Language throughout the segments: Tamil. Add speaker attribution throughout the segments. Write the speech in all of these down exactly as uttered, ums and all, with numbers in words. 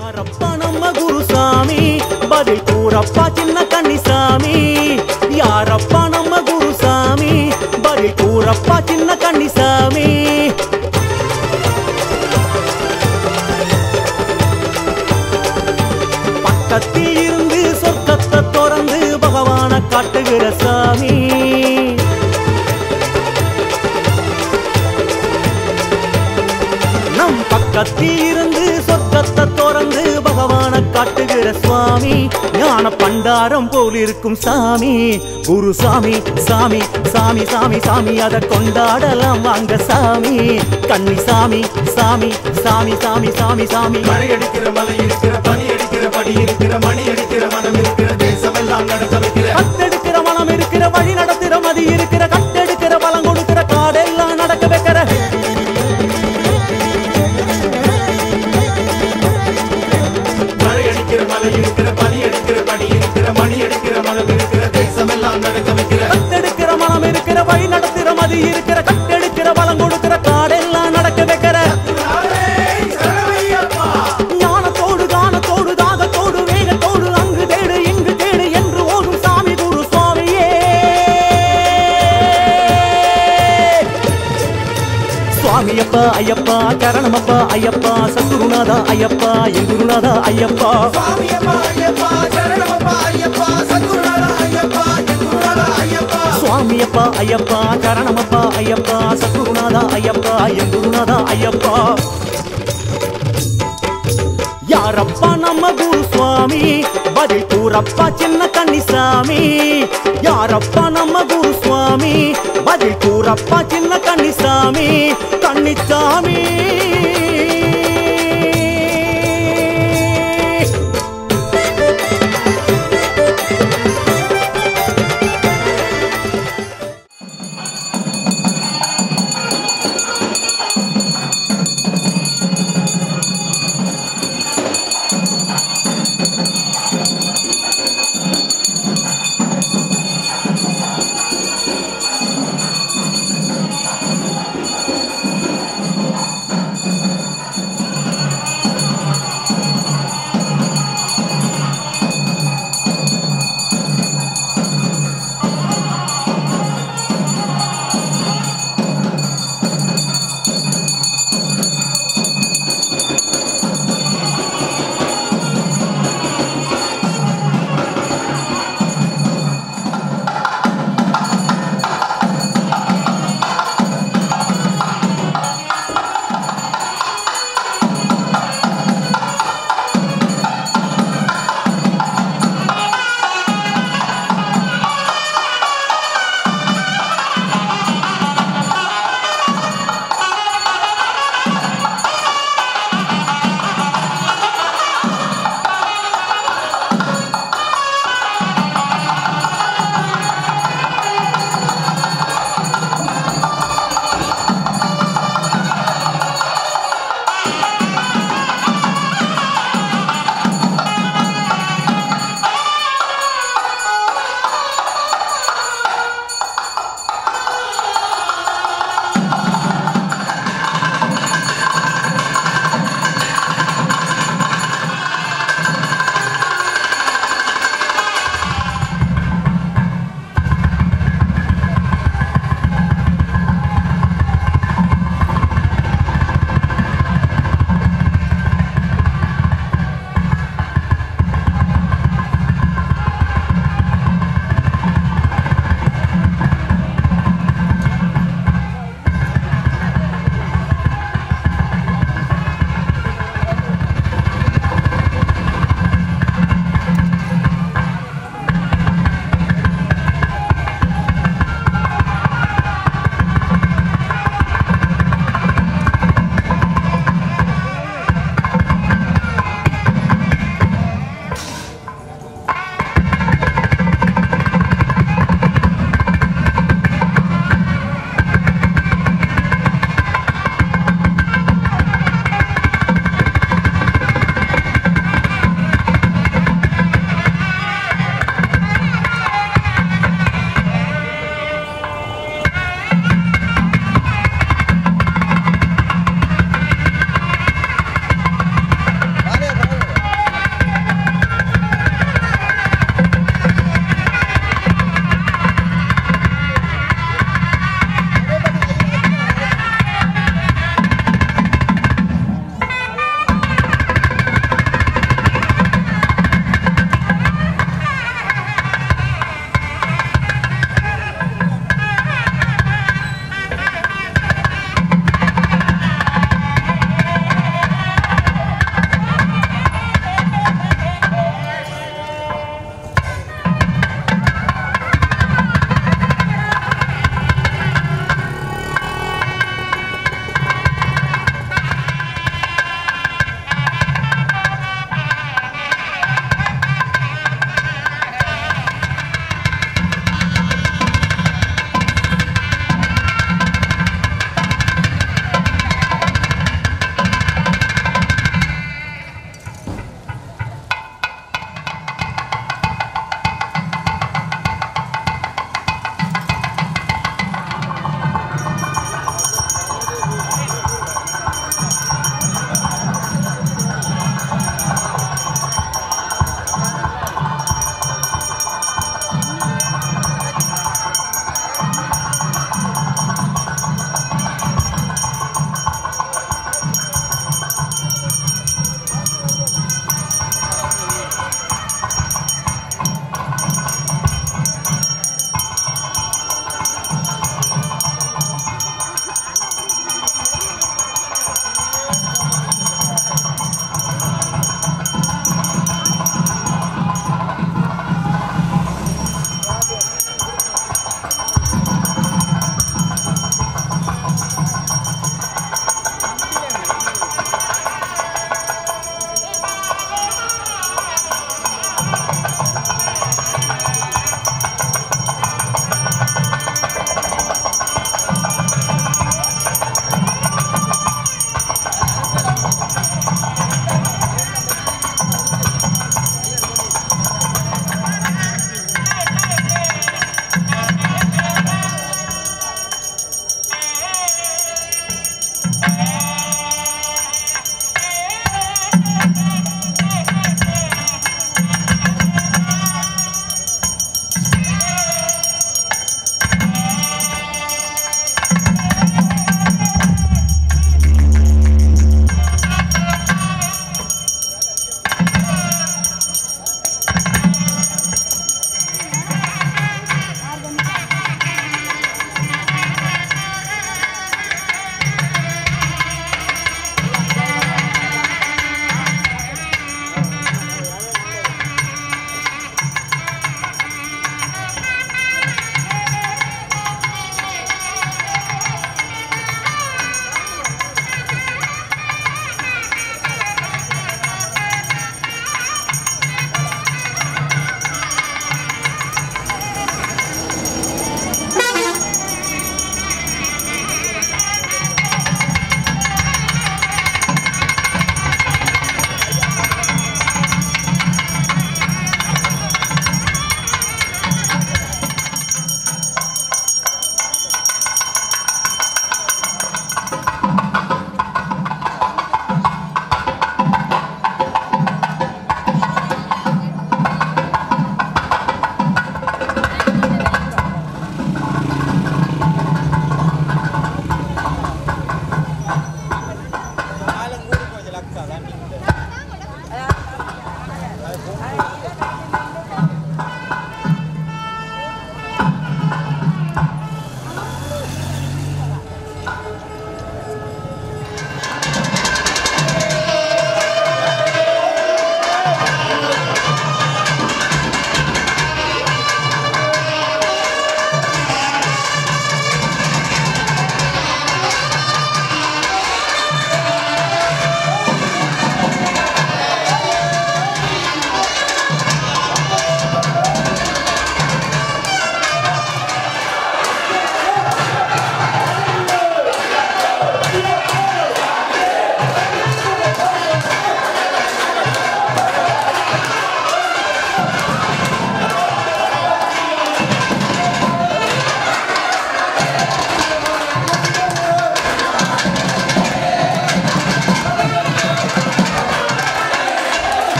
Speaker 1: யாரப்பா நம்ம குருசாமி பதில் கூறப்பா சின்ன கன்னிசாமி யாரப்பா நம்ம குருசாமி பதில் கூறப்பா சின்ன கன்னிசாமி பக்கத்தில் இருந்து சொர்க்கத்தை திறந்து பகவான காட்டுகிற சாமி நம் பக்கத்தில் இருந்து சொர்க்கத்தை திறந்து பகவான காட்டுகிற சுவாமி ஞான பண்டாரம் போல் இருக்கும் சாமி குருசாமி சாமி சாமி சாமி சாமி அதை கொண்டாடலாம் வாங்க சாமி கன்னிசாமி சாமி சாமி சாமி சாமி சாமி
Speaker 2: மழை அடிக்கிற மலை இருக்கிற பனி அடிக்கிற படி இருக்கிற மணி அடிக்கிற மனம் இருக்கிற தேசம் எல்லாம் நடக்க வைக்கிற
Speaker 1: கட்டெடுக்கிற மனம் இருக்கிற வழி நடத்துற மதி இருக்கிற கட்டெடுக்கிற பலம் கொடுக்கிற காடெல்லாம் நடக்க வைக்கிற
Speaker 2: மழை அடிக்கிற மலை இருக்கிற பனி அடிக்கிற படி இருக்கிற மணி அடிக்கிற மனம் இருக்கிற தேசம் எல்லாம் நடக்க வைக்கிற
Speaker 1: கட்டெடுக்கிற மனம் இருக்கிற வழி நடத்துற மதி இருக்கிற கட்டெடுக்கிற பலம் கொடுக்கிற காடெல்லாம் நடக்க வைக்கிற ஞானத்தோடு கானத்தோடு தாகத்தோடு வேகத்தோடு அங்கு தேடு இங்கு தேடு என்று ஓடும் சாமி குரு சுவாமியே சுவாமியப்பா ஐயப்பா சரணமப்பா ஐயப்பா சத்குருநாதா ஐயப்பா என் குருநாதா ஐயப்பா
Speaker 2: சுவாமியப்பா ஐயப்பா சரணமப்பா ஐயப்பா சத்குருநாதா ஐயப்பா என் குருநாதா ஐயப்பா
Speaker 1: சுவாமியப்பா ஐயப்பா சரணமப்பா ஐயப்பா சத்குருநாதா ஐயப்பா என் குருநாதா ஐயப்பா யாரப்பா நம்ம குரு சுவாமி பதில் கூறப்பா சின்ன கன்னிசாமி யாரப்பா நம்ம குரு சுவாமி பதில் கூறப்பா சின்ன கன்னிசாமி கன்னிசாமி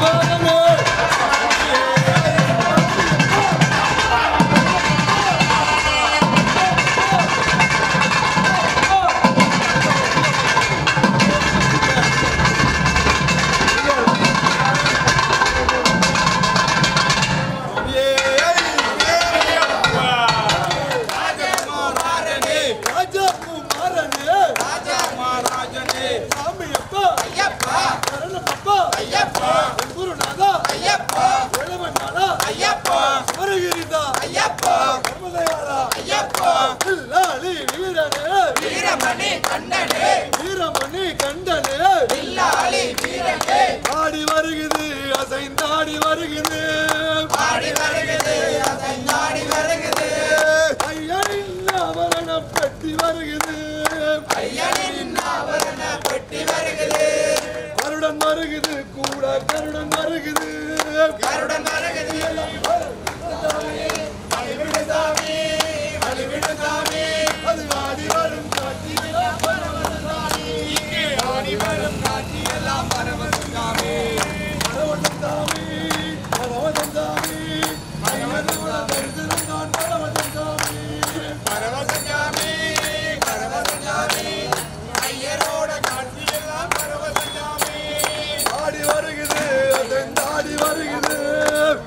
Speaker 3: வருகிறது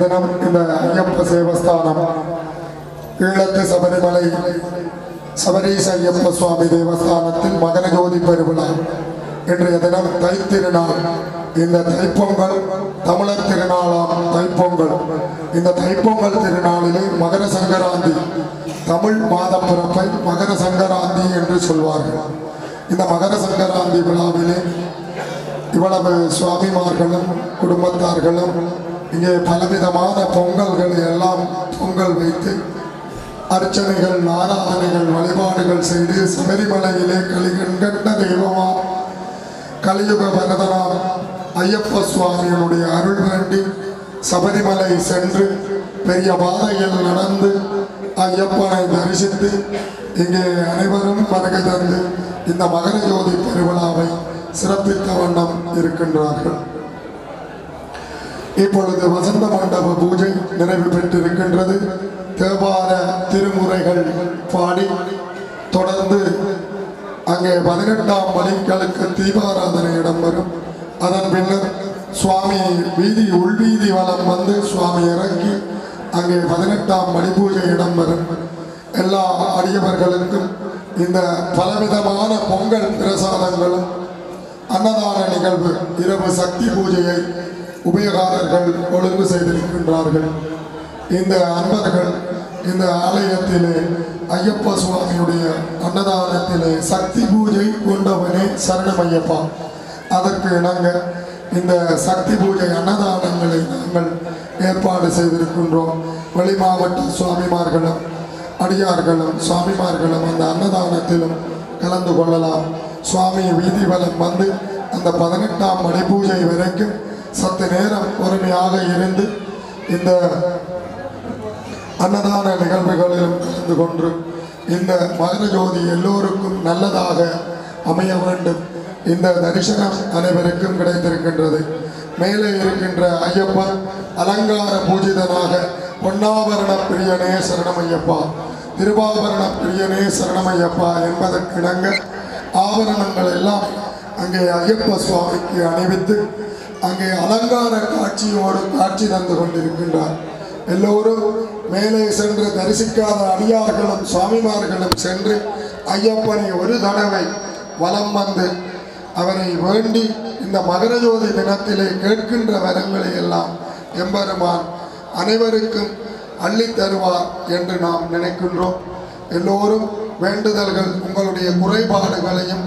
Speaker 3: தினம் இந்த ஐயப்ப தேவஸ்தானம் ஈழத்து சபரிமலை சபரீச ஐயப்ப சுவாமி தேவஸ்தானத்தில் மகர ஜோதி பெருவிழா இன்றைய தினம் தைத்திருநாள். இந்த தைப்பொங்கல் தமிழர் திருநாளாம் தைப்பொங்கல். இந்த தைப்பொங்கல் திருநாளிலே மகர சங்கராந்தி, தமிழ் மாத பிறப்பை மகர சங்கராந்தி என்று சொல்வார்கள். இந்த மகர சங்கராந்தி விழாவிலே இவ்வளவு சுவாமிமார்களும் குடும்பத்தார்களும் இங்கே பலவிதமான பொங்கல்களை எல்லாம் பொங்கல் வைத்து அர்ச்சனைகள் ஆராதனைகள் வழிபாடுகள் செய்து சபரிமலையிலே கலிகண்ட தெய்வமா கலியுக வரதனாம் ஐயப்ப சுவாமியினுடைய அருள் வேண்டி சபரிமலை சென்று பெரிய பாதையில் நடந்து ஐயப்பனை தரிசித்து இங்கே அனைவரும் வருகை தந்து இந்த மகர ஜோதி பெருவிழாவை சிறப்பித்த வண்ணம் இருக்கின்றார்கள். இப்பொழுது வசந்த மண்டப பூஜை நிறைவு பெற்றிருக்கின்றது. தேவார திருமுறைகள் பாடி தொடர்ந்து அங்கே பதினெட்டாம் மணிகளுக்கு தீபாராதனை இடம்பெறும். அதன் பின்னர் சுவாமி வீதி உள்வீதி வலம் வந்து சுவாமி இறங்கி அங்கே பதினெட்டாம் மணி பூஜை இடம்பெறும். எல்லா அடியவர்களுக்கும் இந்த பலவிதமான பொங்கல் பிரசாதங்களும் அன்னதான நிகழ்வு இரவு சக்தி பூஜையை உபயோகாரர்கள் ஒழுங்கு செய்திருக்கின்றார்கள். இந்த அன்பர்கள் இந்த ஆலயத்திலே ஐயப்ப சுவாமியுடைய அன்னதானத்திலே சக்தி பூஜை கொண்டவனே சரணமையப்பா. அதற்கு இணங்க இந்த சக்தி பூஜை அன்னதானங்களை நாங்கள் ஏற்பாடு செய்திருக்கின்றோம். வெளி மாவட்ட சுவாமிமார்களும் அடியார்களும் சுவாமிமார்களும் அந்த அன்னதானத்திலும் கலந்து கொள்ளலாம். சுவாமி வீதி வலம் வந்து அந்த பதினெட்டாம் மணி பூஜை வரைக்கும் சத்து நேரம் பொறுமையாக இருந்து இந்த அன்னதான நிகழ்வுகளிலும் கலந்து கொண்டு இந்த மகர ஜோதி எல்லோருக்கும் நல்லதாக அமைய வேண்டும். இந்த தரிசனம் அனைவருக்கும் கிடைத்திருக்கின்றது. மேலே இருக்கின்ற ஐயப்பன் அலங்கார பூஜிதனாக பொன்னாபரண பிரியனே சரணமையப்பா, திருவாபரண பிரியனே சரணமையப்பா என்பதற்கிணங்க ஆபரணங்கள் எல்லாம் அங்கே ஐயப்ப சுவாமிக்கு அணிவித்து அங்கே அலங்கார காட்சியோடு காட்சி தந்து கொண்டிருக்கின்றார். எல்லோரும் மேலே சென்று தரிசிக்காத அடியார்களும் சுவாமிமார்களும் சென்று ஐயப்பனை ஒரு தடவை வலம் வந்து அவரை வேண்டி இந்த மகர ஜோதி தினத்திலே கேட்கின்ற வரங்களை எல்லாம் எம்பெருமான் அனைவருக்கும் அள்ளி தருவார் என்று நாம் நினைக்கின்றோம். எல்லோரும் வேண்டுதல்கள் உங்களுடைய குறைபாடுகளையும்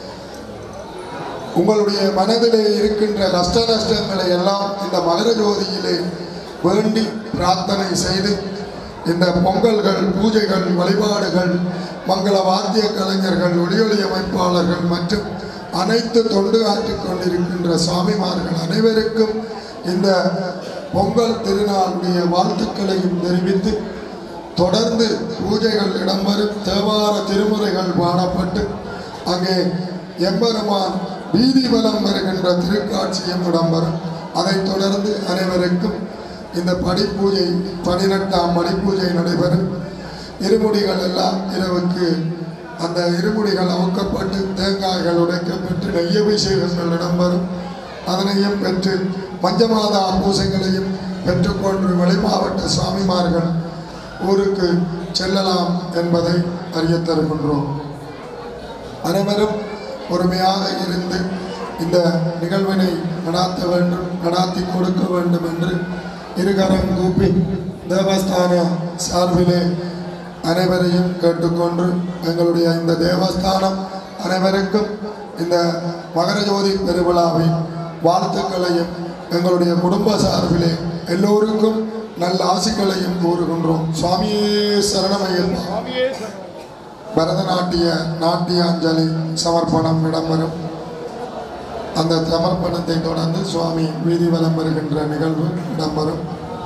Speaker 3: உங்களுடைய மனதிலே இருக்கின்ற கஷ்ட நஷ்டங்களை எல்லாம் இந்த மகர ஜோதியிலே வேண்டி பிரார்த்தனை செய்து இந்த பொங்கல்கள் பூஜைகள் வழிபாடுகள் மங்கள வாத்திய கலைஞர்கள் ஒளியொலி அமைப்பாளர்கள் மற்றும் அனைத்து தொண்டு ஆற்றிக் கொண்டிருக்கின்ற சுவாமிமார்கள் அனைவருக்கும் இந்த பொங்கல் திருநாளுடைய வாழ்த்துக்களையும் தெரிவித்து தொடர்ந்து பூஜைகள் இடம்பெறும். தேவார திருமுறைகள் பாடப்பட்டு அங்கே எம்பெருமான் வீதி வலம் வருகின்ற திருக்காட்சியும் இடம்பெறும். அதைத் தொடர்ந்து அனைவருக்கும் இந்த படிப்பூஜை பதினெட்டாம் மணிப்பூஜை நடைபெறும். இருமுடிகள் எல்லாம் இரவுக்கு அந்த இருமுடிகள் அவுக்கப்பட்டு தேங்காய்கள் உடைக்கப்பட்டு நெய்யபிஷேகங்கள் இடம்பெறும். அதனையும் பெற்று பஞ்சமாதா பூசைகளையும் பெற்றுக்கொண்டு வெளி மாவட்ட சுவாமிமார்கள் ஊருக்கு செல்லலாம் என்பதை அறிய தருகின்றோம். அனைவரும் பொறுமையாக இருந்து இந்த நிகழ்வினை நடாத்த வேண்டும், நடாத்தி கொடுக்க வேண்டும் என்று இருகரம் கூப்பி தேவஸ்தான சார்பிலே அனைவரையும் கேட்டுக்கொண்டு எங்களுடைய இந்த தேவஸ்தானம் அனைவருக்கும் இந்த மகர ஜோதி பெருவிழாவின் வாழ்த்துக்களையும் எங்களுடைய குடும்ப சார்பிலே எல்லோருக்கும் நல்ல ஆசிகளையும் கூறுகின்றோம். சுவாமியே சரணமையப்பா. பரதநாட்டிய நாட்டியாஞ்சலி சமர்ப்பணம் இடம்பெறும். அந்த சமர்ப்பணத்தை தொடர்ந்து சுவாமி வீதி வலம் வருகின்ற நிகழ்வு இடம்பெறும்.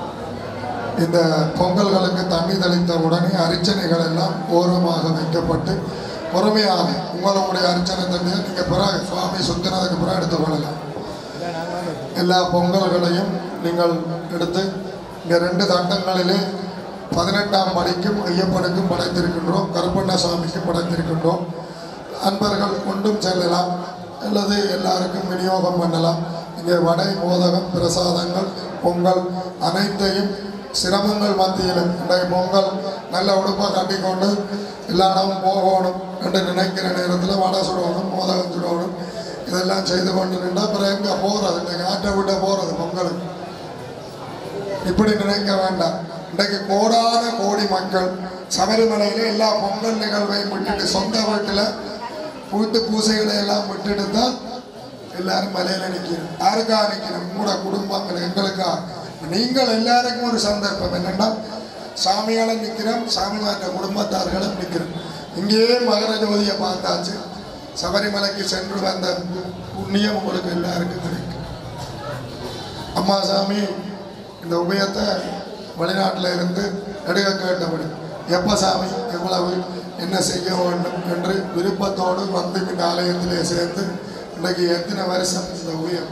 Speaker 3: இந்த பொங்கல்களுக்கு தண்ணி தெளித்த உடனே அர்ச்சனைகள் எல்லாம் ஓரமாக வைக்கப்பட்டு பொறுமையாக உங்களுடைய அர்ச்சனை தண்ணியை நீங்கள் பிறகு சுவாமி சுத்தினதுக்கு பிறகு எடுத்துக்கொள்ளலாம். எல்லா பொங்கல்களையும் நீங்கள் எடுத்து இங்கே ரெண்டு தண்டங்களிலே பதினெட்டாம் மணிக்கும் ஐயப்பனுக்கும் படைத்திருக்கின்றோம், கருப்பண்ண சாமிக்கும் படைத்திருக்கின்றோம். அன்பர்கள் கொண்டும் செல்லலாம் அல்லது எல்லாருக்கும் விநியோகம் பண்ணலாம். இங்கே வடை மோதகம் பிரசாதங்கள் பொங்கல் அனைத்தையும் சிரமங்கள் மத்தியில் இன்றைய பொங்கல் நல்ல உடுப்பாக கட்டிக்கொண்டு எல்லா இடமும் போகணும் என்று நினைக்கிற நேரத்தில் வடை சுடணும் மோதகம் சுடணும் இதெல்லாம் செய்து கொண்டு நின்றால் அப்புறம் எங்கே போகிறது இன்றைக்கு ஆட்டை விட்ட போகிறது பொங்கலுக்கு இப்படி நினைக்க வேண்டாம். இன்றைக்கு கோடான கோடி மக்கள் சபரிமலையில எல்லா பொங்கல் நிகழ்வையும் விட்டுட்டு சொந்த வீட்டில் வீட்டு பூசைகளை எல்லாம் விட்டுட்டு தான் எல்லாரும் மலையில நிற்கணும். யாருக்கா நிற்கணும்? கூட குடும்பங்கள் எங்களுக்கா. நீங்கள் எல்லாருக்கும் ஒரு சந்தர்ப்பம் என்னென்னா சாமியால நிற்கிறோம், சாமிமாற்ற குடும்பத்தார்களும் நிற்கிறோம். இங்கேயே மகர ஜோதியை பார்த்தாச்சு. சபரிமலைக்கு சென்று வந்த புண்ணியம் உங்களுக்கு எல்லாருக்கும் கிடைக்கும். அம்மா சாமி இந்த உபயத்தை வெளிநாட்டில் இருந்து எடுக்க கேட்டபடி எப்போ சாமி எவ்வளவு என்ன செய்ய வேண்டும் என்று விருப்பத்தோடு வந்து இந்த ஆலயத்திலே சேர்ந்து இன்றைக்கு எத்தனை வருஷம் இந்த உபயம்?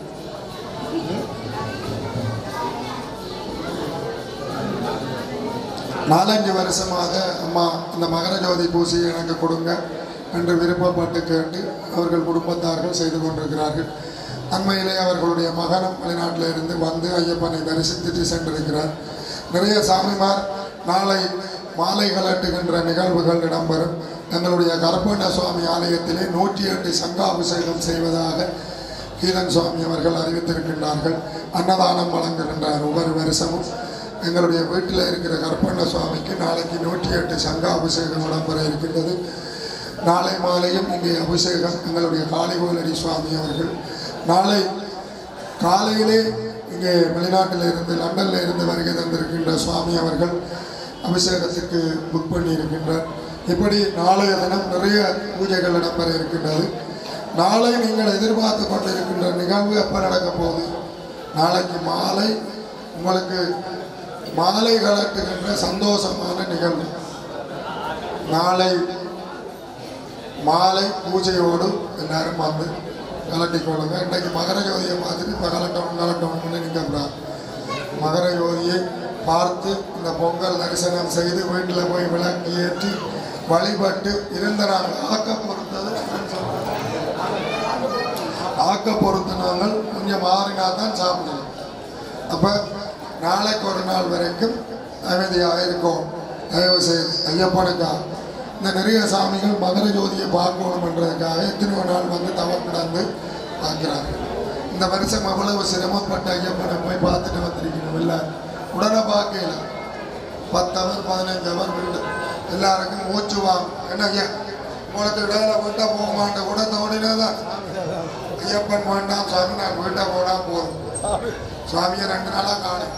Speaker 3: நாலஞ்சு வருஷமாக அம்மா இந்த மகர ஜோதி பூசையை எனக்கு கொடுங்க என்று விருப்பப்பட்டு கேட்டு அவர்கள் குடும்பத்தார்கள் செய்து கொண்டிருக்கிறார்கள். அண்மையிலே அவர்களுடைய மகனும் வெளிநாட்டில் இருந்து வந்து ஐயப்பனை தரிசித்துட்டு சென்றிருக்கிறார். நிறைய சாமிமார் நாளை மாலை கலட்டுகின்ற நிகழ்வுகள் இடம்பெறும். எங்களுடைய கருப்பண்ண சுவாமி ஆலயத்திலே நூற்றி எட்டு சங்காபிஷேகம் செய்வதாக கீதன் சுவாமி அவர்கள் அறிவித்திருக்கின்றார்கள். அன்னதானம் வழங்குகின்றார் ஒவ்வொரு வருஷமும். எங்களுடைய வீட்டில் இருக்கிற கருப்பண்ண சுவாமிக்கு நாளைக்கு நூற்றி எட்டு சங்காபிஷேகம் இடம்பெற இருக்கின்றது. நாளை மாலையும் இங்கே அபிஷேகம் எங்களுடைய காளிகோலடி சுவாமி அவர்கள். நாளை காலையிலே இங்கே வெளிநாட்டில் இருந்து லண்டனில் இருந்து வருகை தந்திருக்கின்ற சுவாமி அவர்கள் அபிஷேகத்திற்கு புக் பண்ணி இருக்கின்றார். இப்படி நாளைய தினம் நிறைய பூஜைகள் இடம்பெற இருக்கின்றது. நாளை நீங்கள் எதிர்பார்த்து கொண்டிருக்கின்ற நிகழ்வு எப்போ நடக்க போகுது? நாளைக்கு மாலை உங்களுக்கு மாலை கலட்டுகின்ற சந்தோஷமான நிகழ்வு. நாளை மாலை பூஜையோடு எல்லாரும் வந்து கலட்டி கொள்ளுங்க. இன்றைக்கு மகர ஜோதியை பார்த்துட்டு இப்போ கலட்டணும் கலட்டணும்னு நிற்கிறார். மகர ஜோதியை பார்த்து இந்த பொங்கல் தரிசனம் செய்து வீட்டில் போய் விளக்கு ஏற்றி வழிபட்டு இருந்த நாங்கள் ஆக்க பொறுத்தது ஆக்க பொறுத்த நாங்கள் கொஞ்சம் மாறினா தான் சாப்பிடலாம். அப்போ நாளைக்கு ஒரு நாள் வரைக்கும் அமைதியாக இருக்கும். தயவு செய்து ஐயப்பனுக்கா இந்த நிறைய சாமிகள் மகர ஜோதியை பார்க்கணுன்றதுக்காக எத்தனையோ நாள் வந்து தவம் கிடந்து பார்க்குறாங்க. இந்த வருஷம் அவ்வளவு சிரமப்பட்ட ஐயப்பனை போய் பார்த்துட்டு வந்திருக்கணும். இல்லை உடனே பார்க்கல பத்து அவர் பதினைஞ்சு அவர் வீடு எல்லாருக்கும் மூச்சுவாங்க. என்ன ஐயா உங்களுக்கு இடையில வீட்டை போக மாட்டேன் கூட தோணினே தான் ஐயப்பன் வேண்டாம் சாமி நான் வீட்டை போனா போதும். சுவாமியை ரெண்டு நாளாக காணும்.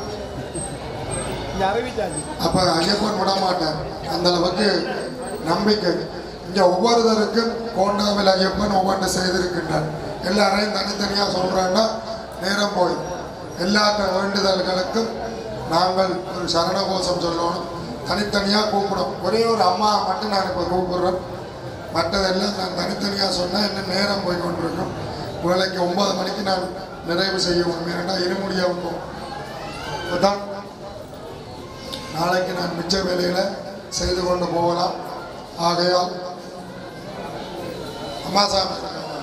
Speaker 3: அப்போ ஐயப்பன் விட மாட்டார். அந்த அளவுக்கு நம்பிக்கை. இங்கே ஒவ்வொருத்தருக்கும் கோண்டாவில் ஐயப்பன் ஒவ்வொன்று செய்திருக்கின்றார். எல்லாரையும் தனித்தனியாக சொல்கிறாங்கன்னா நேரம் போய் எல்லாத்த வேண்டுதல்களுக்கும் நாங்கள் ஒரு சரணகோஷம் சொல்லணும். தனித்தனியாக கூப்பிடும். ஒரே ஒரு அம்மா மட்டும் நான் இப்போ கூப்பிடுறேன். மற்றதெல்லாம் நான் தனித்தனியாக சொன்னால் இன்னும் நேரம் போய் கொண்டிருக்கும். வேலைக்கு ஒன்பது மணிக்கு நான் நிறைவு செய்ய முடியும். ஏன்னா இருமுடியாக இருக்கும். அதுதான் நாளைக்கு நான் மிச்ச வேலையில் செய்து கொண்டு போகலாம். ஆகையால் அம்மா சாமி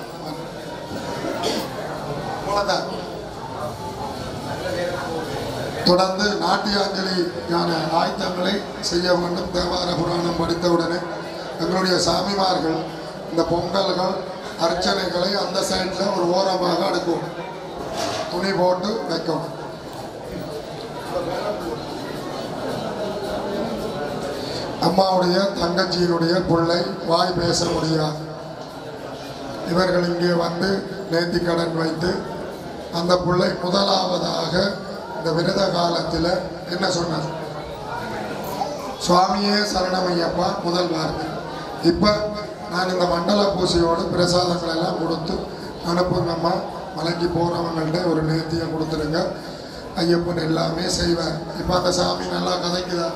Speaker 3: தொடர்ந்து நாட்டியாஞ்சலிக்கான ஆயத்தங்களை செய்ய வேண்டும். தேவார புராணம் படித்தவுடனே எங்களுடைய சாமிமார்கள் இந்த பொங்கல்கள் அர்ச்சனைகளை அந்த சைடில் ஒரு ஓரமாக அடுக்கும். துணி போட்டு வைக்கணும். அம்மாவுடைய தங்கச்சியினுடைய பிள்ளை வாய் பேச முடியாது. இவர்கள் இங்கே வந்து நேர்த்தி கடன் வைத்து அந்த பிள்ளை முதலாவதாக இந்த விரத காலத்தில் என்ன சொன்னார்? சுவாமியே சரணமையப்பா முதல் வார்த்தை. இப்போ நான் இந்த மண்டல பூசையோடு பிரசாதங்கள் எல்லாம் கொடுத்து அனுப்புங்கம்மா. மலைக்கு போகிறவங்கள்ட்ட ஒரு நேர்த்தியை கொடுத்துருங்க. ஐயப்பன் எல்லாமே செய்வார். இப்போ அந்த சாமி நல்லா கதைக்குதா?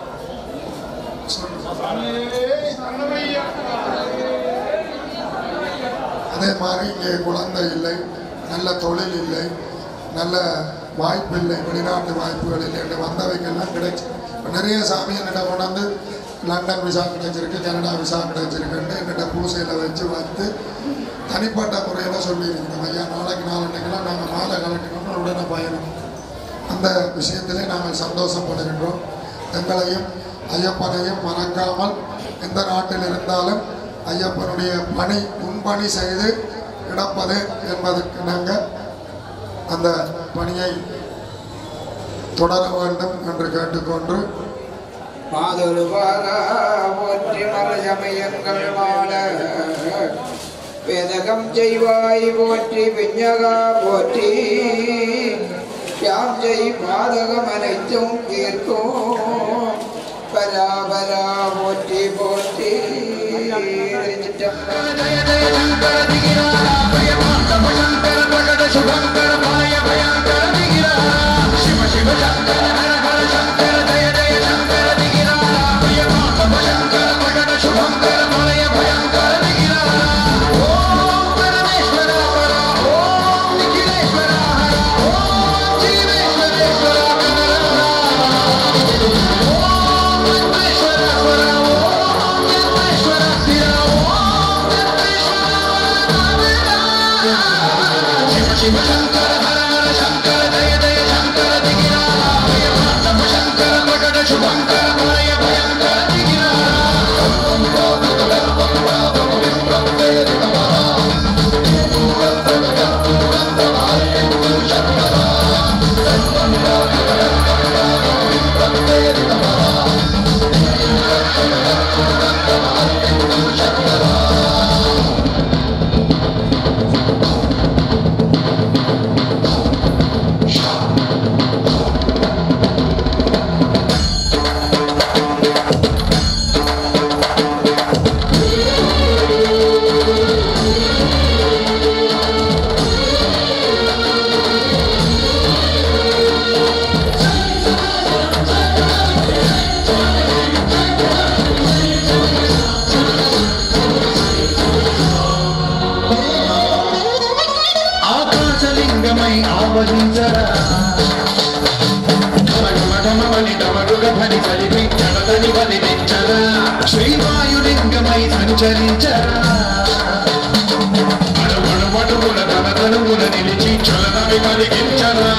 Speaker 3: அதே மாதிரி இங்கே குழந்தை இல்லை, நல்ல தொழில் இல்லை, நல்ல வாய்ப்பு இல்லை, வெளிநாட்டு வாய்ப்புகள் இல்லை என்று வந்தவைக்கெல்லாம் கிடைச்சி நிறைய சாமி என்னிட்ட கொண்டாந்து லண்டன் விசா கிடைச்சிருக்கு, கனடா விசா கிடைச்சிருக்குன்ட்டு என்னிட்ட பூசையில் வச்சு வந்து தனிப்பட்ட முறையில் சொல்லியிருக்கோம். ஐயா நாளைக்கு நாளைக்கெல்லாம் நாங்கள் மாலை கலட்டினோம்னு உடனே பயணம் அந்த விஷயத்திலே நாங்கள் சந்தோஷப்படுகின்றோம். எங்களையும் ஐயப்பனையும் மறக்காமல் எந்த நாட்டில் இருந்தாலும் ஐயப்பனுடைய பணி முன்பணி செய்து கிடப்பது என்பதற்கு நாங்கள் அந்த பணியை தொடர வேண்டும் என்று கேட்டுக்கொண்டு
Speaker 4: போற்றி மரசமயங்கள் வாழ வேதகம் செய்வாய் போற்றி விஞ்ஞகா போற்றி யாம் செய் பாதகம் அனைத்தும் தீர்க்கும் பராபரா போற்றி போற்றி శ్రీవాయులింగమై సంచరించరా అడుగడుగడుగుల తలతలుగుల నిలిచి చలనవి కలిగించరా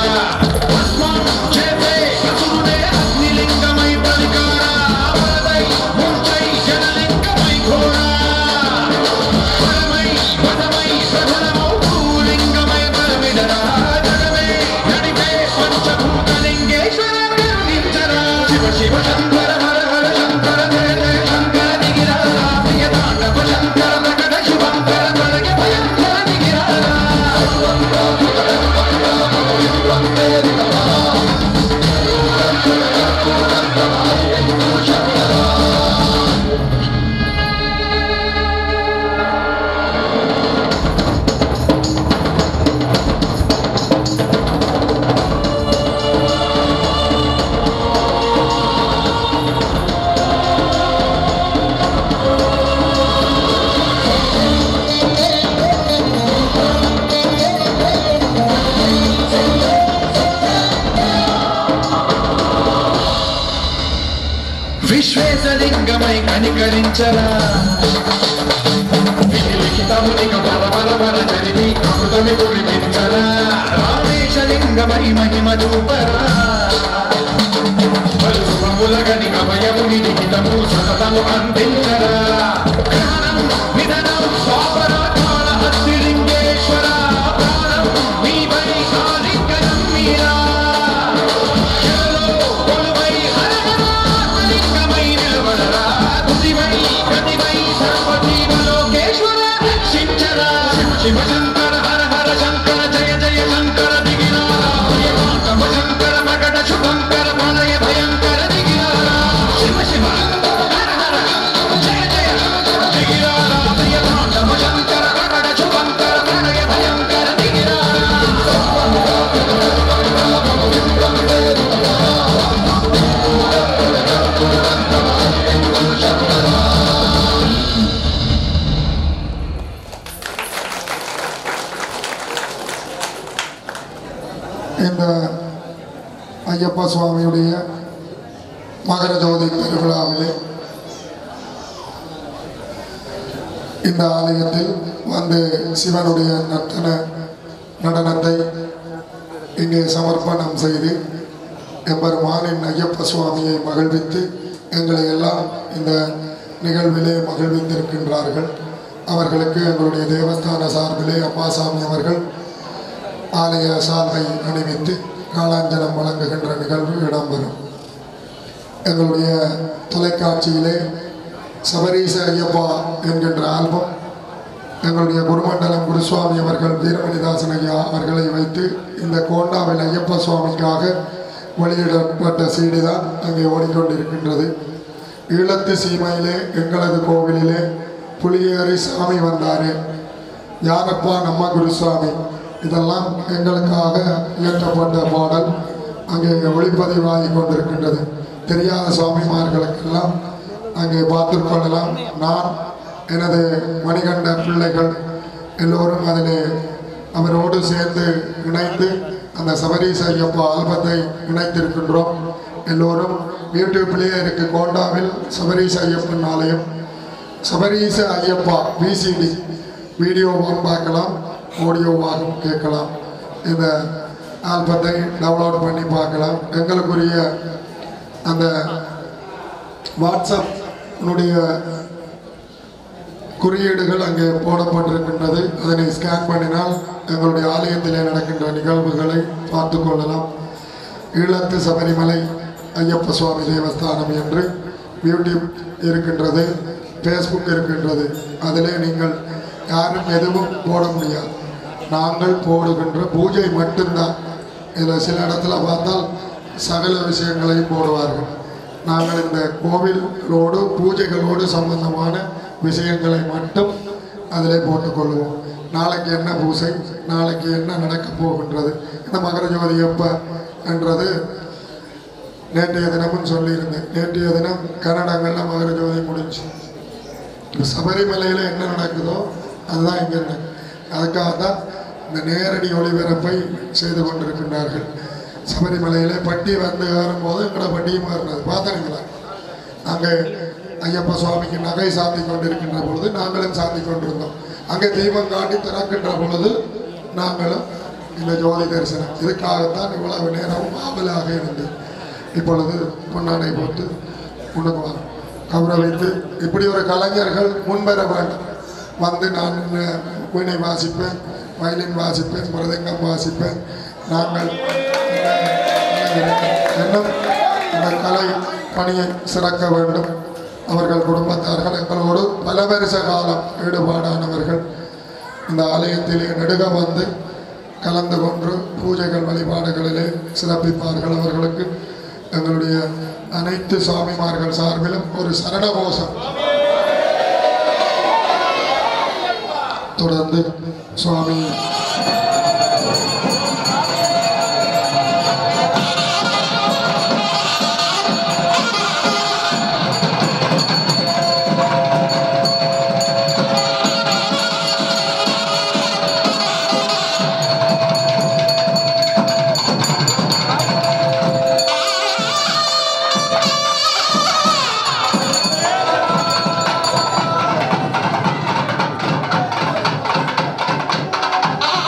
Speaker 4: విశ్వేశలింగమై కనికరించరా విలిఖితమునిక బల బల బల చరివి అమృతమి కురిపించరా రామేశలింగమై మహిమ చూపరా పలుసుమములగని కమయముని లిఖితము సతతము అందించరా నిధనం స్వాపరాకాల అస్తిలింగేశ్వర ప్రాణం నీపై కాలింగనం మీరా శివ శంకర హర హర శంకర జయ జయ శంకర దిగినారా శివ శంకర మగడ శుభంకర ప్రళయ భయంకర దిగినారా శివ శివ హర హర జయ జయ దిగినారా శివ శంకర మగడ శుభంకర ప్రళయ భయంకర దిగినారా
Speaker 3: இந்த ஐயப்ப சுவாமியுடைய மகர ஜோதி திருவிழாவிலே இந்த ஆலயத்தில் வந்து சிவனுடைய நர்த்தன நடனத்தை இங்கே சமர்ப்பணம் செய்து எம்பெருமானின் ஐயப்ப சுவாமியை மகிழ்வித்து எங்களை எல்லாம் இந்த நிகழ்விலே மகிழ்வித்திருக்கின்றார்கள். அவர்களுக்கு எங்களுடைய தேவஸ்தான சார்பிலே அம்மாசாமி அவர்கள் ஆலய சார்பை அணிவித்து காலாஞ்சலம் வழங்குகின்ற நிகழ்வு இடம்பெறும். எங்களுடைய தொலைக்காட்சியிலே சபரீச ஐயப்பா என்கின்ற ஆல்பம் எங்களுடைய குருமண்டலம் குருசுவாமி அவர்கள் வீரமணிதாசன் ஐயா அவர்களை வைத்து இந்த கோண்டாவில் ஐயப்ப சுவாமிக்காக வெளியிடப்பட்ட சீடி தான் அங்கே ஓடிக்கொண்டிருக்கின்றது. ஈழத்து சீமையிலே எங்களது கோவிலிலே புலியேறி சாமி வந்தாரே, யாரப்பா நம்ம குருசுவாமி, இதெல்லாம் எங்களுக்காக இயற்றப்பட்ட பாடல் அங்கே ஒளிப்பதிவாகி கொண்டிருக்கின்றது. தெரியாத சுவாமிமார்களுக்கெல்லாம் அங்கே பார்த்துக்கொள்ளலாம். நான் எனது மணிகண்ட பிள்ளைகள் எல்லோரும் அதிலே அவரோடு சேர்ந்து இணைந்து அந்த சபரீச ஐயப்பா ஆல்பத்தை இணைத்திருக்கின்றோம். எல்லோரும் யூடியூப்லேயே இருக்கு, கோண்டாவில் சபரீச ஐயப்பன் ஆலயம், சபரீச ஐயப்பா விசிடி வீடியோவாகவும் பார்க்கலாம், ஆடியோவாகவும் கேட்கலாம். இந்த ஆல்பத்தை டவுன்லோட் பண்ணி பார்க்கலாம். எங்களுக்குரிய அந்த வாட்ஸ்அப்னுடைய குறியீடுகள் அங்கே போடப்பட்டிருக்கின்றது. அதனை ஸ்கேன் பண்ணினால் எங்களுடைய ஆலயத்திலே நடக்கின்ற நிகழ்வுகளை பார்த்து கொள்ளலாம். ஈழத்து சபரிமலை ஐயப்ப சுவாமி தேவஸ்தானம் என்று யூடியூப் இருக்கின்றது, ஃபேஸ்புக் இருக்கின்றது. அதிலே நீங்கள் யாரும் எதுவும் போட முடியாது. நாங்கள் போடுகின்ற பூஜை மட்டும்தான். இதில் சில இடத்துல பார்த்தால் சகல விஷயங்களையும் போடுவார்கள். நாங்கள் இந்த கோவிலோடு பூஜைகளோடு சம்பந்தமான விஷயங்களை மட்டும் அதிலே போட்டுக்கொள்வோம். நாளைக்கு என்ன பூஜை, நாளைக்கு என்ன நடக்கப் போகின்றது, இந்த மகர ஜோதி எப்போ என்றது நேற்றைய தினமும் சொல்லியிருந்தேன். நேற்றைய தினம் கன்னடங்களில் மகர ஜோதி முடிஞ்சு. சபரிமலையில் என்ன நடக்குதோ அதுதான் இங்கே நடக்குது. அதுக்காக தான் இந்த நேரடி ஒளிபரப்பை செய்து கொண்டிருக்கின்றார்கள். சபரிமலையில் பட்டி வந்து ஏறும்போது எங்களோட பட்டியும் ஏறினது பார்த்துருங்களா. அங்கே ஐயப்ப சுவாமிக்கு நகை சாத்தி கொண்டிருக்கின்ற பொழுது நாங்களும் சாத்தி கொண்டிருந்தோம். அங்கே தீபம் காட்டி திறக்கின்ற பொழுது நாங்களும் இந்த ஜோதி தரிசனம். இதுக்காகத்தான் இவ்வளவு நேரம் ஆவலாக இருந்தது. இப்பொழுது பொன்னாடை போட்டு உணவுவாங்க கௌரவித்து இப்படி ஒரு கலைஞர்கள் முன்வர வேண்டும். வந்து நான் வீணை வாசிப்பேன், வயலின் வாசிப்பேன், மிருதங்கம் வாசிப்பேன். நாங்கள் இன்னும் இந்த கலை பணியை சிறக்க வேண்டும். அவர்கள் குடும்பத்தார்கள் எங்களோடு பல வருஷ காலம் ஈடுபாடானவர்கள். இந்த ஆலயத்திலே நெடுக வந்து கலந்து கொண்டு பூஜைகள் வழிபாடுகளிலே சிறப்பிப்பார்கள். அவர்களுக்கு எங்களுடைய அனைத்து சுவாமிமார்கள் சார்பிலும் ஒரு சரணகோஷம். தொடர்ந்து சுவாமி
Speaker 4: Ah!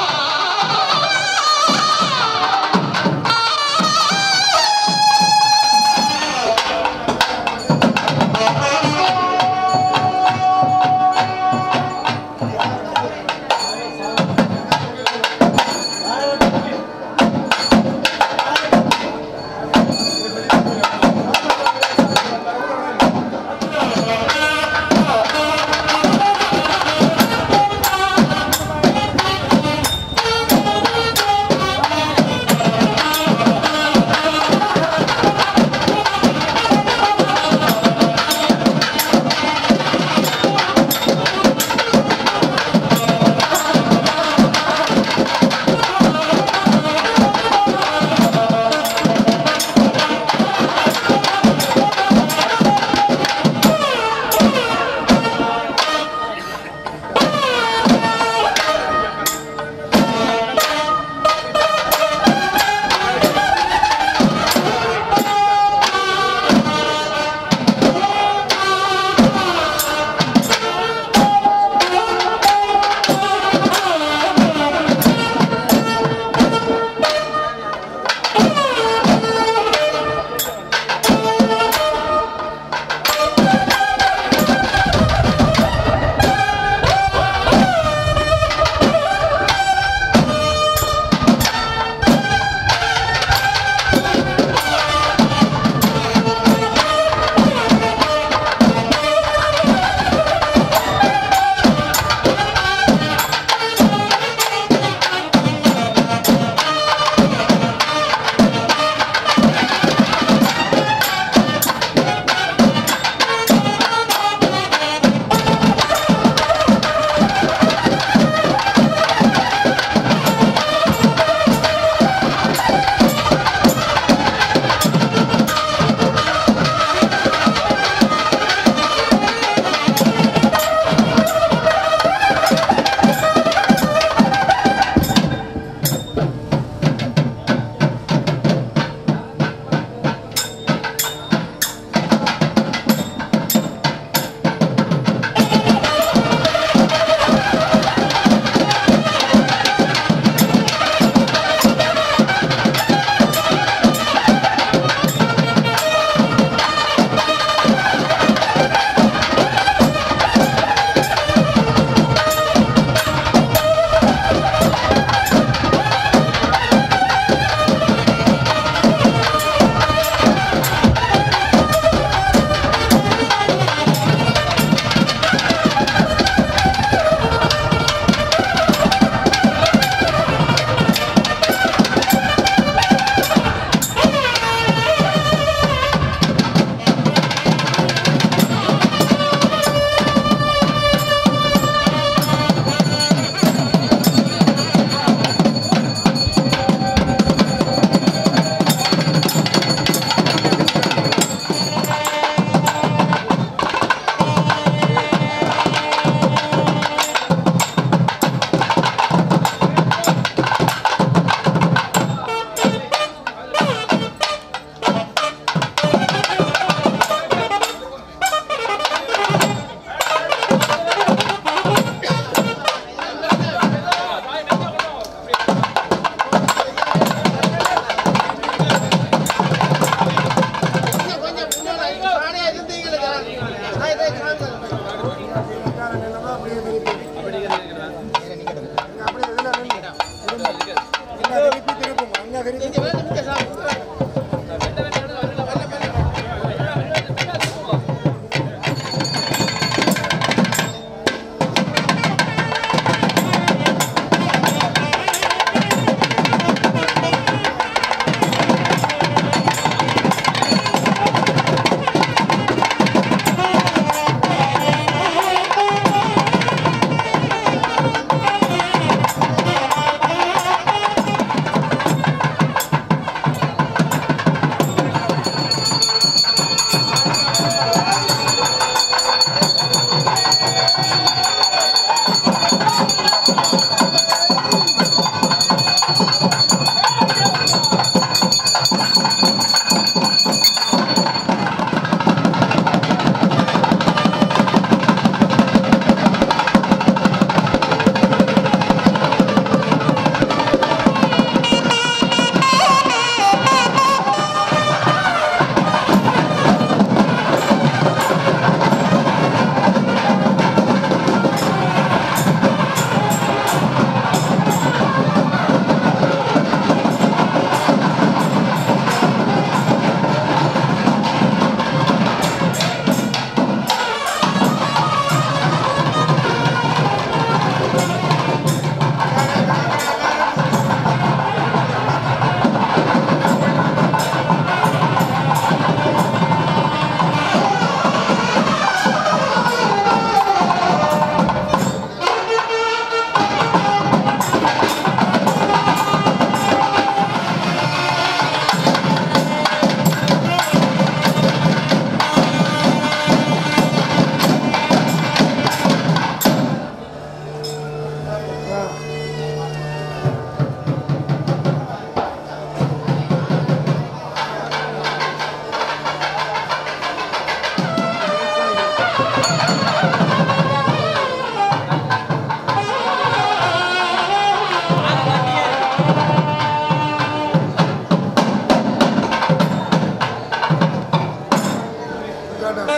Speaker 3: கேட்டேன்.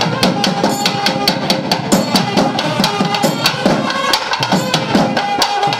Speaker 4: Thank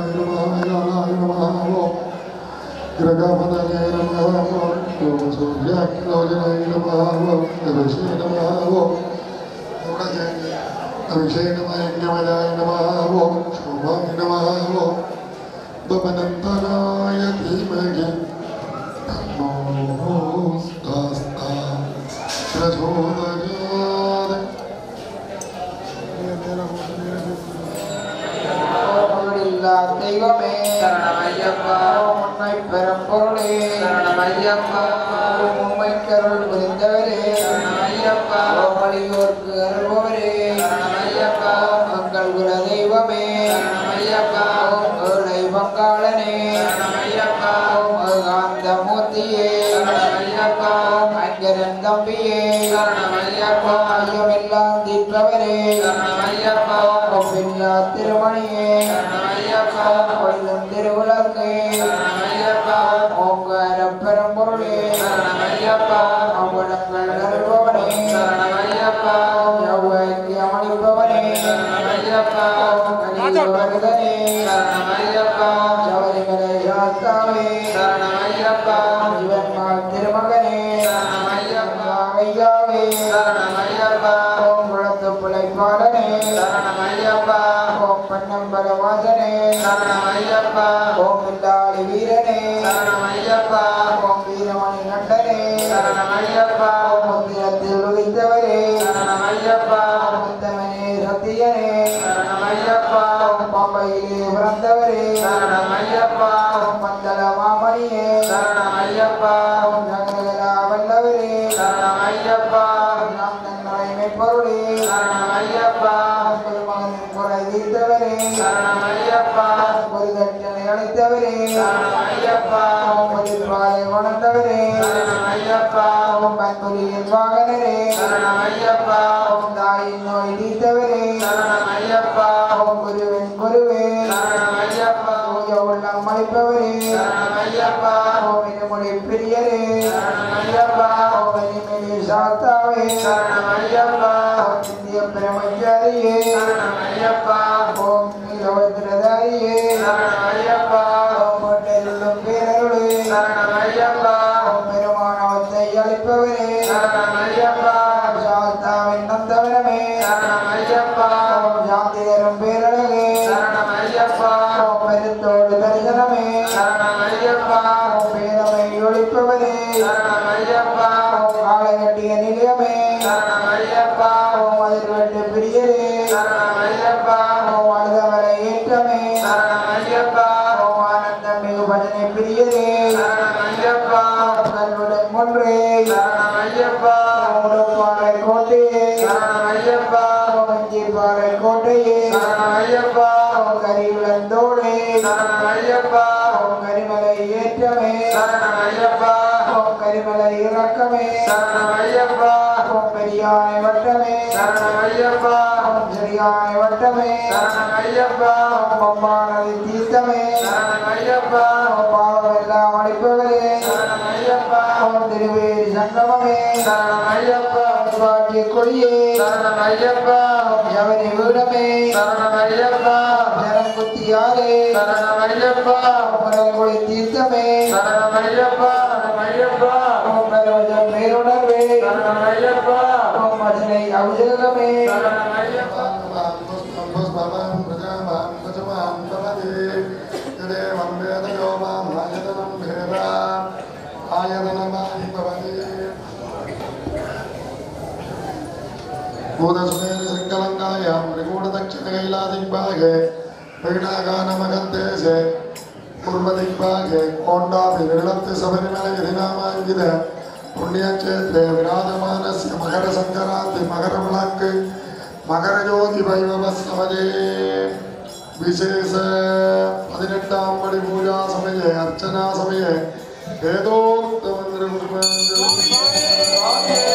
Speaker 3: नमः ओम ग्रहपतये नमः ओम सूर्याग्निलोचनाय नमः ओम ऋषे नमः ओम अभिषेकमय यज्ञमयाय नमः ओम शोभाय नमः ओम बपनन्तराय धीमहि तन्नो शास्ता प्रचोदयात्
Speaker 5: தெய்வமே சரணமையப்பா உன்னை பெரும்பொருளே சரணமையப்பா உண்மை கருள் புரிந்தவரே சரணமையப்பா வழியோர்க்கு அருள்பவரே சரணமையப்பா மங்கள் குல தெய்வமே சரணமையப்பா ஏழை பங்காளனே சரணமையப்பா காந்த மூர்த்தியே சரணமையப்பா அங்கரன் தம்பியே சரணமையப்பா ஐயமெல்லாம் தீர்ப்பவரே சரணமையப்பா பில்லா திருமணியே சரணமையப்பா கொள்ளும் திருவிளக்கே சரணமையப்பா ஓங்கார பெரும்பொருளே சரணமையப்பா அவ்வளங்கள் அருள்பவனே சரணமையப்பா யௌவக்கியமளிப்பவனே சரணமையப்பா கலியுகவர்தனே சரணமையப்பா சபரிமலை யாத்தாவே சரணமையப்பா சிவன்மால் திருமகனே சரணமையப்பா ஐயாவே சரணமையப்பா ஓம் குளத்து பிழைப்பாளனே சரணமையப்பா ஓம் பன்னம்பலவாசனே சரணமையப்பா ஓம் வில்லாளி வீரனே சரணமையப்பா ஓம் வீரமணி நண்டனே சரணமையப்பா ஓம் முத்திரத்தில் உதித்தவரே சரணமையப்பா முத்தமனே சத்தியனே சரணமையப்பா ஓம் பம்பையிலே பிறந்தவரே சரணமையப்பா ஓம் மந்தள மாமணியே சரணமையப்பா ஓம் சகலகலா வல்லவரே சரணமையப்பா நாம் தன்னுடைமை பொருளே சரணமையப்பா பெருமகனின் குறை தீர்த்தவரே சரணமையப்பா ஒரு தட்சணை அளித்தவரே சரணமையப்பா பதிப்பாலை வணர்ந்தவரே சரணமையப்பா பன்புரியின் வாகனரே சரணமையப்பா தாயின் நோய் தீர்த்தவரே சரணமையப்பா குருவின் குருவே சரணமையப்பா உள்ளம் அளிப்பவரே சரணமையப்பா மொழி பிரியரே சரணமையப்பா சாத்தாவே சரணமையப்பா இந்திய பிரமச்சாரியே சரணமையப்பா ஓம் நீலவத்ரதாரியே சரணமையப்பா ஓம் பேரருளே சரணமையப்பா ஓம் பெருமானவத்தை அளிப்பவரே சரணமையப்பா சாத்தாவின் நந்தவனமே சரணமையப்பா ஓம் சாந்தி தரும் பேரழகே சரணமையப்பா ஓம் பெருந்தோடு தரிசனமே சரணமையப்பா ஓம் பேரமை ஒழிப்பவரே சரணமையப்பா ஓம் காலகட்டிய நிலையமே சரணமையப்பா ஓம் அதிர்வெட்டு பிரியரே சரணமையப்பா ஓம் அழுதவரை ஏற்றமே சரணமையப்பா ஓம் ஆனந்தம் மிகு பஜனை பிரியரே சரணமையப்பா ஓம் கல்விடன் ஒன்றே சரணமையப்பா ஓம் உடுப்பாறை கோட்டையே சரணமையப்பா ஓம் இஞ்சிப்பாறை கோட்டையே சரணமையப்பா ஓம் கரிவிழந்தோடே சரணமையப்பா ஓம் கரிமலை ஏற்றமே சரணமையப்பா ஓம் கரிமலை இறக்கமே சரணமையப்பா ஓம் பெரியானை வட்டமே சரணமையப்பா ஓம் சரியானை வட்டமே சரணமையப்பா ஓம் பம்பானதி தீர்த்தமே சரணமையப்பா ஓம் பாவமெல்லாம் அளிப்பவரே சரணமையப்பா ஓம் திருவேரி சங்கமமே சரணமையப்பா பாட்டிய கொடியே சரணமையப்பா ஓம் ஜவனி வீடமே சரணமையப்பா ஜனங்குத்தியாரே சரணமையப்பா மரங்குடி தீர்த்தமே சரணமையப்பா சரணமையப்பா ஓம் பரவஜம் பேருணர்வே சரணமையப்பா ஓம் மதுரை ஔஷதமே சரணமையப்பா
Speaker 3: भूतसुमेरसङ्कलङ्कायां त्रिकूटदक्षिणकैलादिग्भागे पीडागानमगन्देशे पूर्वदिग्भागे कोण्डाभिनिलत्ति सबरिमलगिरिनामाङ्कित पुण्यक्षेत्रे विराजमानस्य मकरसङ्क्रान्ति मकरविलक् मकरज्योतिवैभवसमये विशेष पदिनेट्टां पडि पूजा समये अर्चना समये वेदोक्तमन्त्रपुष्पाञ्जलि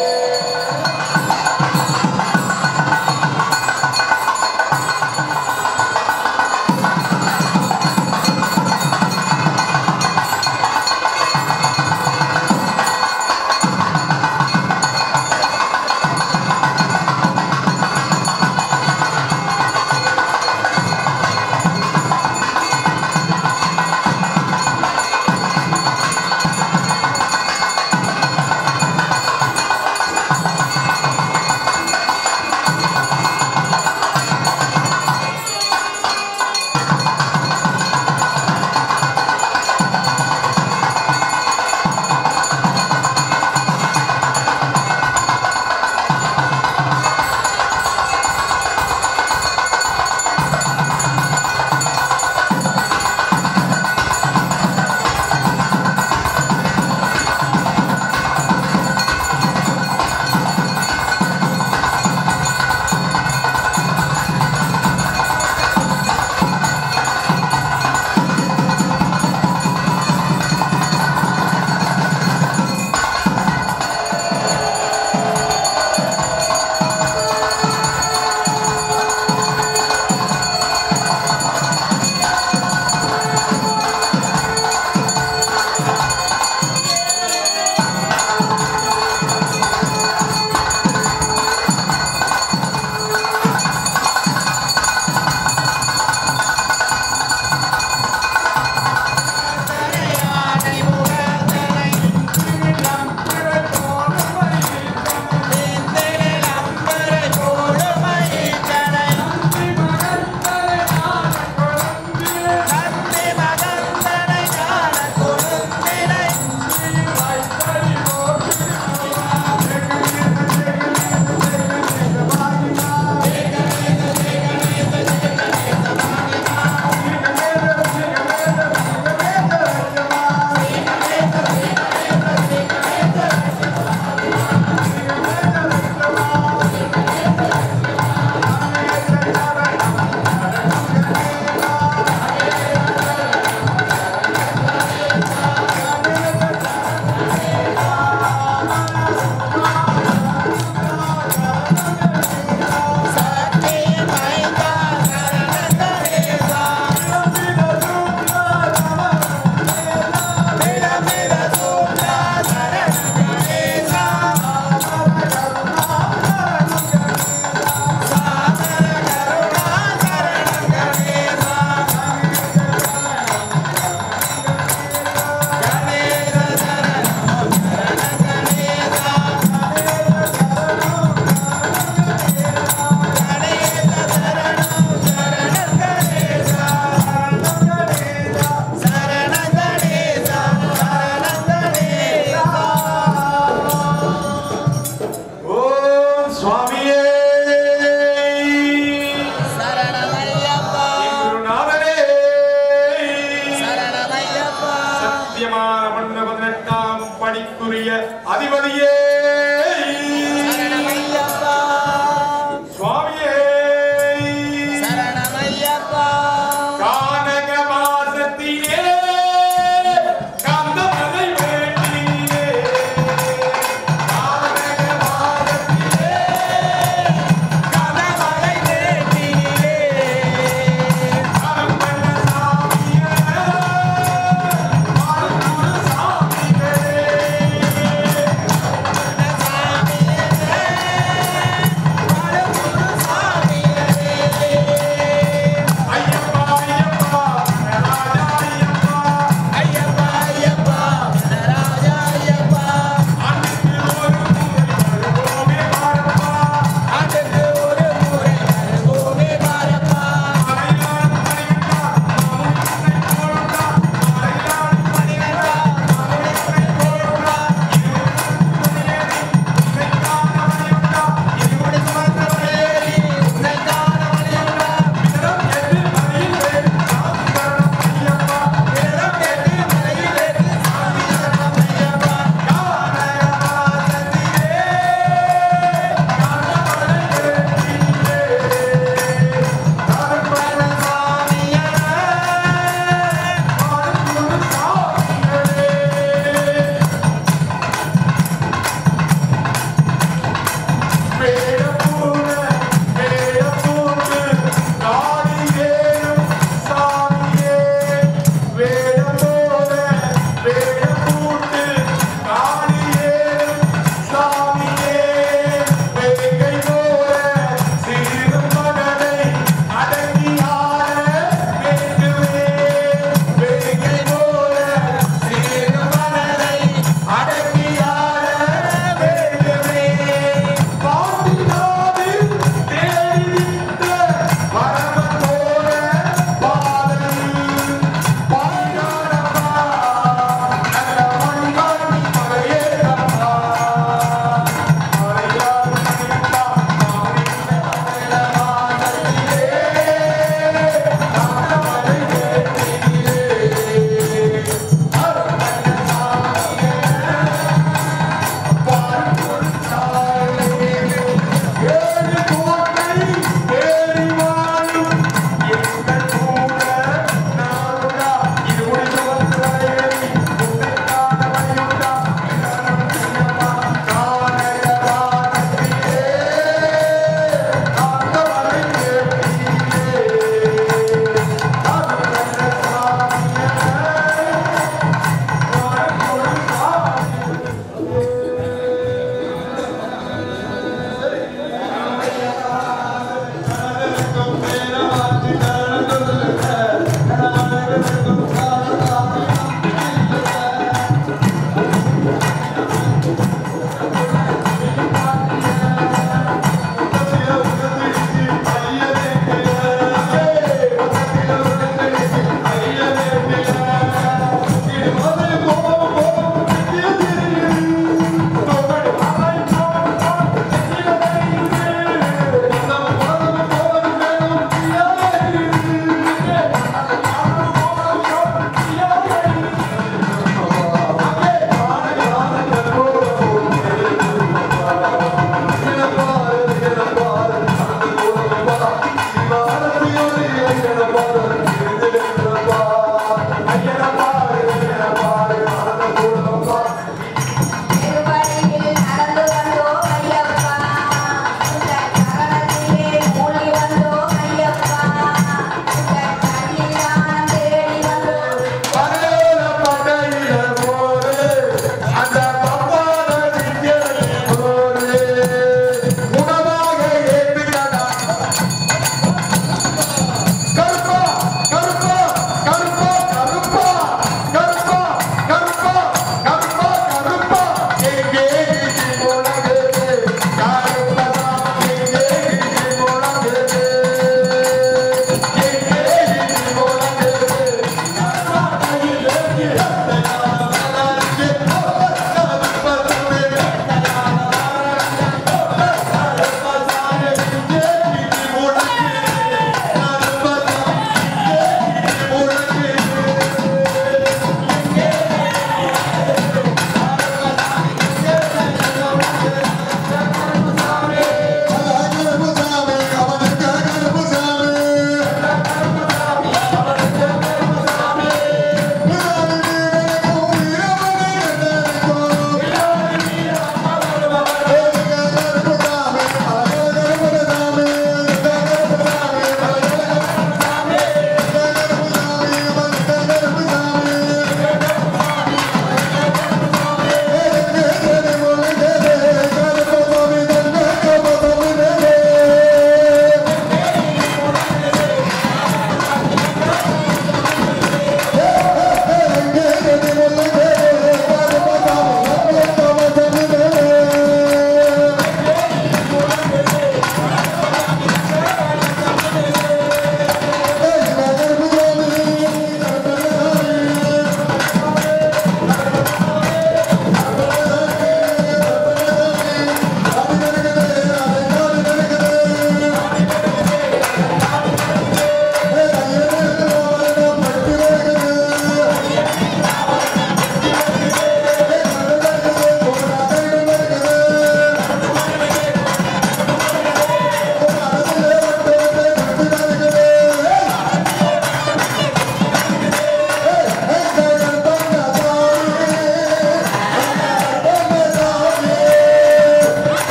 Speaker 2: அதியமான மன்ற பதினெட்டாம் படிக்குரிய அதிபதியே சுவாமியே கானக வாசத்திலே கந்தமலை வேண்டிலே கானக வாசத்திலே கந்தமலை வேண்டிலே கரம்பண்ண சாமியே ஆறுமுக சாமியே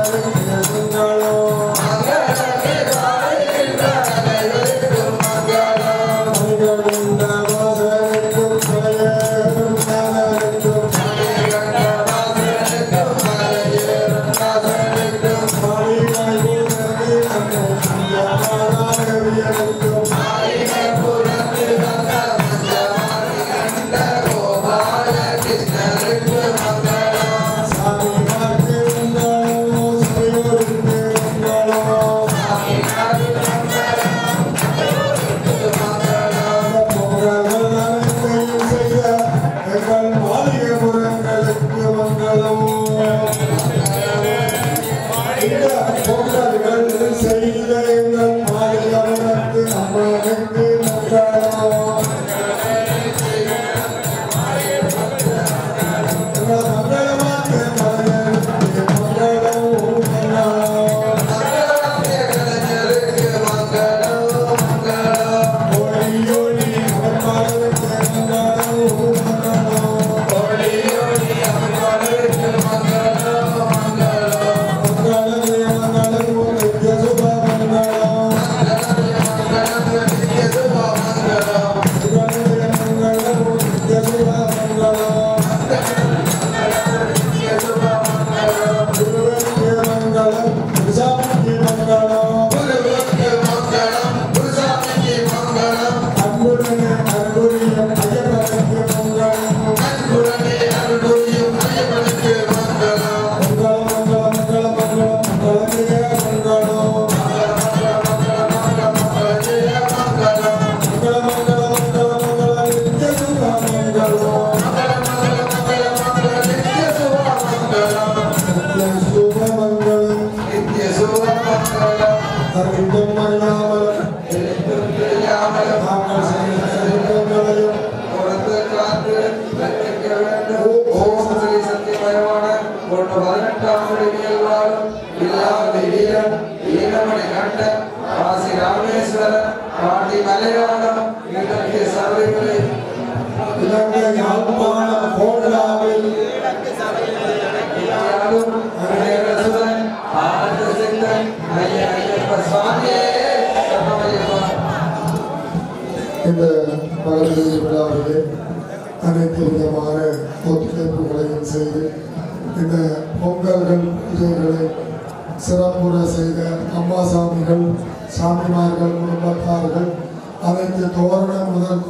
Speaker 3: இந்த மகளிர் விழாவிலே அனைத்து விதமான ஒத்துழைப்புகளையும் செய்து இந்த பொங்கல்கள் பூஜைகளை சிறப்புற செய்த அம்மாசாமிகள் சாமிமார்கள் குடும்பத்தார்கள் அனைத்து தோரணம் முதல்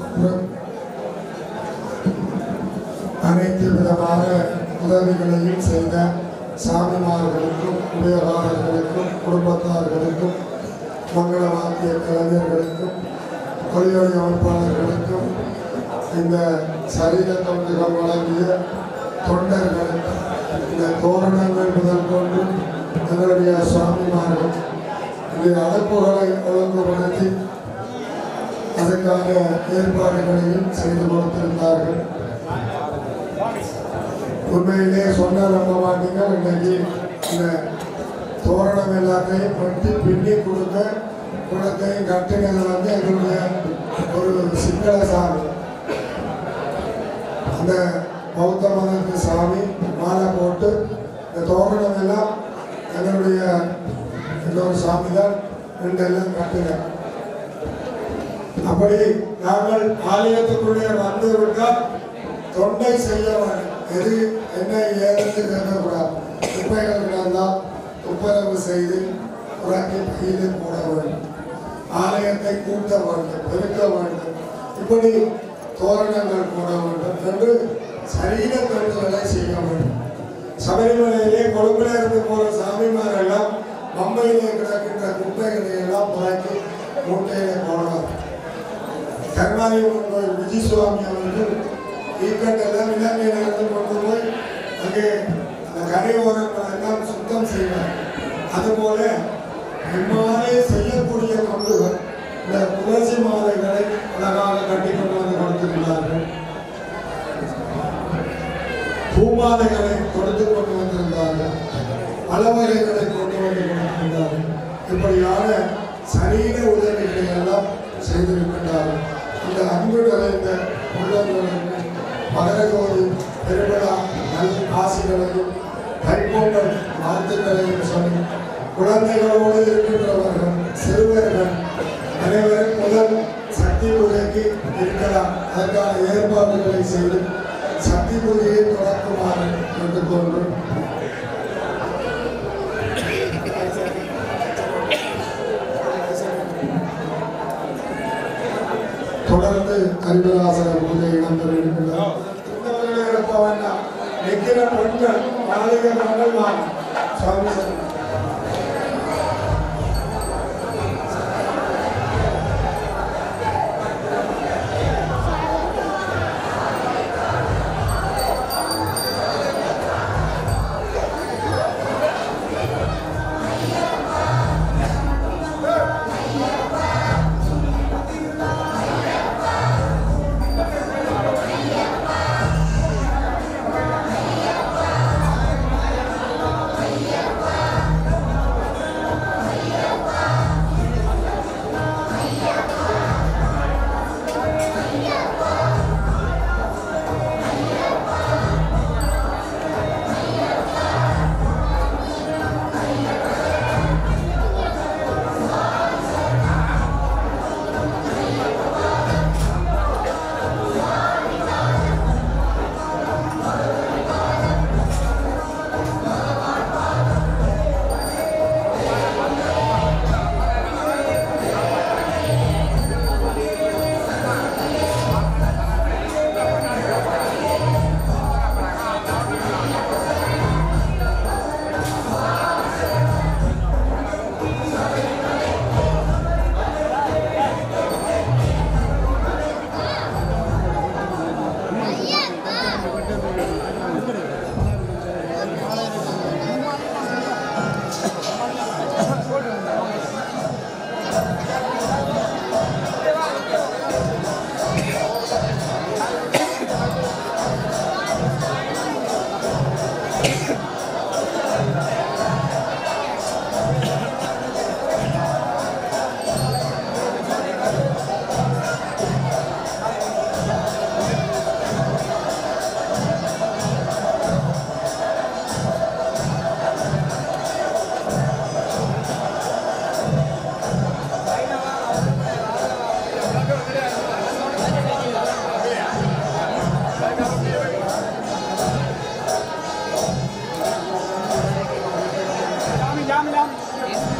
Speaker 3: அனைத்து விதமான உதவிகளையும் செய்த சாமிமார்களுக்கும் உபயோகாரர்களுக்கும் குடும்பத்தார்களுக்கும் மங்கள வாக்கிய கலைஞர்களுக்கும் கொடியொலி அமைப்பாளர்களுக்கும் இந்த சரீர தொண்டுகள் வழங்கிய தொண்டர்களுக்கும் இந்த தோரணங்கள் முதல் கொண்டு எங்களுடைய சுவாமிமார்கள் இந்த அழைப்புகளை ஒழுங்குபடுத்தி அதற்கான ஏற்பாடுகளையும் செய்து கொடுத்திருந்தார்கள். உண்மையிலே சொன்ன நம்ப மாட்டீங்க. இன்றைக்கு இந்த தோரணம் எல்லாத்தையும் வெட்டி பின்னி கொடுக்க குளத்தையும் கட்டினது வந்து எங்களுடைய ஒரு சிங்கள சாமி. அந்த பௌத்த மதத்து சாமி மாலை போட்டு இந்த தோரணம் எல்லாம் எங்களுடைய இன்னொரு சாமி தான் ரெண்டு எல்லாம் கட்டினார். அப்படி நாங்கள் ஆலயத்துக்குள்ளே வந்து விட்டால் தொண்டை செய்ய வேண்டும். எது என்ன ஏதுன்னு கேட்கக்கூடாது. குப்பைகள் கிடந்தால் துப்புரவு செய்து உறக்கி பயிரில் போட வேண்டும். ஆலயத்தை கூட்ட வேண்டும், பெருக்க வேண்டும், இப்படி தோரணங்கள் போட வேண்டும் என்று சரீர தொண்டுகளை செய்ய வேண்டும். சபரிமலையிலே கொழும்புல இருந்து போகிற சாமிமாரெல்லாம் பம்பையிலே கிடக்கின்ற குப்பைகளை எல்லாம் புறக்கி மூட்டையிலே போடுவார். கர்மாலயம் கோயில் விஜய் சுவாமி அவர்கள் ஈக்கட்டெல்லாம் இலங்கையிலிருந்து கொண்டு போய் அங்கே அந்த கரையோரங்களை எல்லாம் சுத்தம் செய்வார். அதுபோல இம்மாதிரி செய்யக்கூடிய தொண்டுகள் இந்த துளசி மாலைகளை அழகாக கட்டி கொண்டு வந்து கொடுத்திருந்தார்கள். பூமாலைகளை கொடுத்து கொண்டு வந்திருந்தார்கள். அளவரைகளை கொண்டு வந்து கொடுத்திருந்தார்கள். இப்படியான சரீர உதவிகளை எல்லாம் செய்திருக்கின்றார்கள். இந்த அன்பு நிறைந்த உள்ளங்களுக்கு மகரஜோதி பெருவிழா நல் ஆசிகளையும் தைப்பொங்கல் வாழ்த்துக்களையும் சொல்லி குழந்தைகளோடு இருக்கின்றவர்கள் சிறுவர்கள் அனைவரும் முதல் சக்தி பூஜைக்கு இருக்கலாம். அதற்கான ஏற்பாடுகளை செய்து சக்தி பூஜையை தொடக்குமாறு கேட்டுக்கொண்டு தொடர்ந்து ஹரிவராசன பூஜை இடம்பெற இருக்கின்றது. இருப்ப வேண்டாம் நிற்கிற பெண்கள் மாளிகை மகள் சுவாமி
Speaker 5: Jam jam.